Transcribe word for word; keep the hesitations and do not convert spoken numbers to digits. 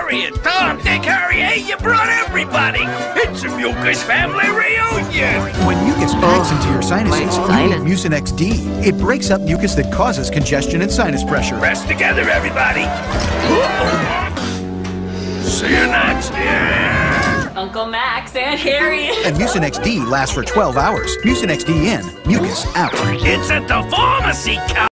Harriet, Tom, Dick, Harry, hey, you brought everybody! It's a Mucus family reunion! When mucus packs into your sinuses, my you sinus. need Mucinex D. It breaks up mucus that causes congestion and sinus pressure. Rest together, everybody! See you next year! Uncle Max and Harry. And Mucinex D lasts for twelve hours. Mucinex D in, mucus out. It's at the pharmacy counter!